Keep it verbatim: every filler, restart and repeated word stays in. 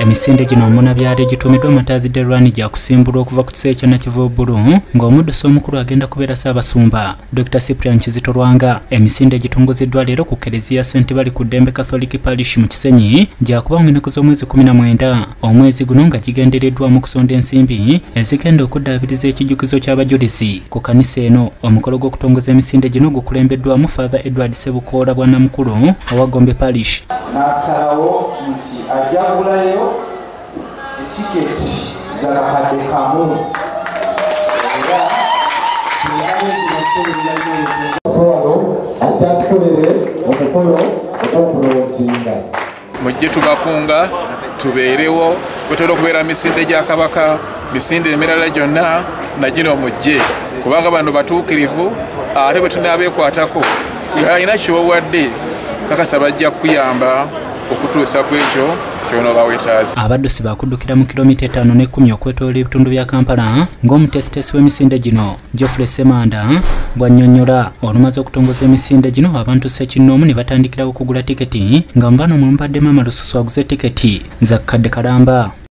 emisinde gino omuna byali gitumiddwa Matazide Rwani gya kusimbulwa okuva ku kiseera kya Nakivubbulu ng'omuddusi omukulu agenda kubeera Ssaabasumba Doctor Cyprian Kizito Lwanga. Emisinde gitunguziddwa leero ku Kereziya St Bali ku Ddembe Catholic Parish mu Kisenyi gyakuba ennaku z'omwezi kumi na mwenda omwezi guno nga gigendereddwamu kusonda ensimbi ezigenda okuddaabiriza ekijjukizo ky'abajulizi ku kanisa eno. Omukolo gw'okutongoza emisinde gino gukulembeddwamu Father Edward Sebukoola bwa Namukulu owa Gombe Parish. N'asalawo nti ajagulayo etiketi z'akakadde kamu era mujje tubakunga tubeerewo wetera okubeera misinde gya Kabaka, misinde emirala gyonna na gino mujje kubanga bano batuukirivu ate bwe tunaabeekwatako alina ky'owadde kakasa bajja kuyamba okutuusa ku ekyo ky'onooba weetaaze. Abaddusi bakuddukira mu kilomita etaano n'ekkumi okwetooloola ebitundu bya Kampala ng'omutesitesi w'emisinde gino Geoffrey Semanda bw'annyonnyola olumaze okutongoza emisinde gino abantu ssekinnoomu ne batandikirawo okugula tiketi nga mu bano mwe mubaddemu amalususu aguze tiketi za kkadde kalamba.